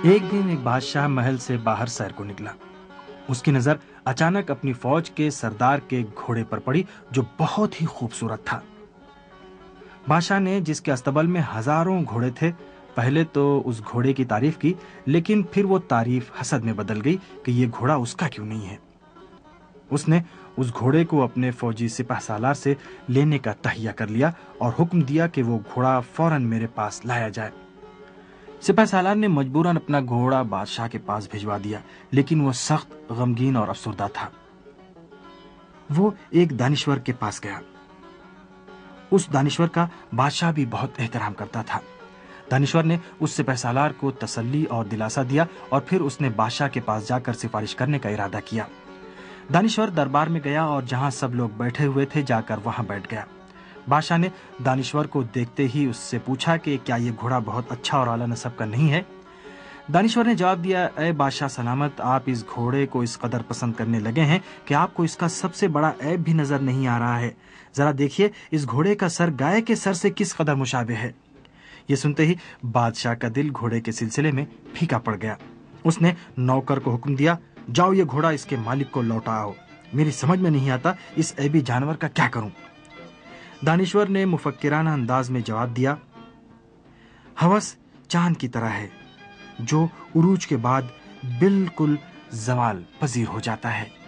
ایک دن ایک بادشاہ محل سے باہر سیر کو نکلا۔ اس کی نظر اچانک اپنی فوج کے سردار کے گھوڑے پر پڑی جو بہت ہی خوبصورت تھا۔ بادشاہ نے، جس کے استبل میں ہزاروں گھوڑے تھے، پہلے تو اس گھوڑے کی تعریف کی، لیکن پھر وہ تعریف حسد میں بدل گئی کہ یہ گھوڑا اس کا کیوں نہیں ہے۔ اس نے اس گھوڑے کو اپنے فوجی سپہ سالار سے لینے کا تہیہ کر لیا اور حکم دیا کہ وہ گھوڑا فوراً میرے پاس لایا جائے۔ سپہ سالار نے مجبوراً اپنا گھوڑا بادشاہ کے پاس بھجوا دیا، لیکن وہ سخت غمگین اور افسردہ تھا۔ وہ ایک دانشور کے پاس گیا۔ اس دانشور کا بادشاہ بھی بہت احترام کرتا تھا۔ دانشور نے اس سپہ سالار کو تسلی اور دلاسا دیا اور پھر اس نے بادشاہ کے پاس جا کر سفارش کرنے کا ارادہ کیا۔ دانشور دربار میں گیا اور جہاں سب لوگ بیٹھے ہوئے تھے جا کر وہاں بیٹھ گیا۔ بادشاہ نے دانشور کو دیکھتے ہی اس سے پوچھا کہ کیا یہ گھوڑا بہت اچھا اور اعلیٰ نسب کا نہیں ہے؟ دانشور نے جواب دیا، اے بادشاہ سلامت، آپ اس گھوڑے کو اس قدر پسند کرنے لگے ہیں کہ آپ کو اس کا سب سے بڑا عیب بھی نظر نہیں آ رہا ہے۔ ذرا دیکھیے اس گھوڑے کا سر گائے کے سر سے کس قدر مشابہ ہے۔ یہ سنتے ہی بادشاہ کا دل گھوڑے کے سلسلے میں پھیکا پڑ گیا۔ اس نے نوکر کو حکم دیا، جاؤ یہ گھوڑا اس کے مالک کو لوٹاؤ، میری سمجھ میں نہیں آتا اس عیبی جانور کا کیا کروں۔ دانشور نے مفکرانہ انداز میں جواب دیا، ہوس چاند کی طرح ہے جو عروج کے بعد بالکل زوال پذیر ہو جاتا ہے۔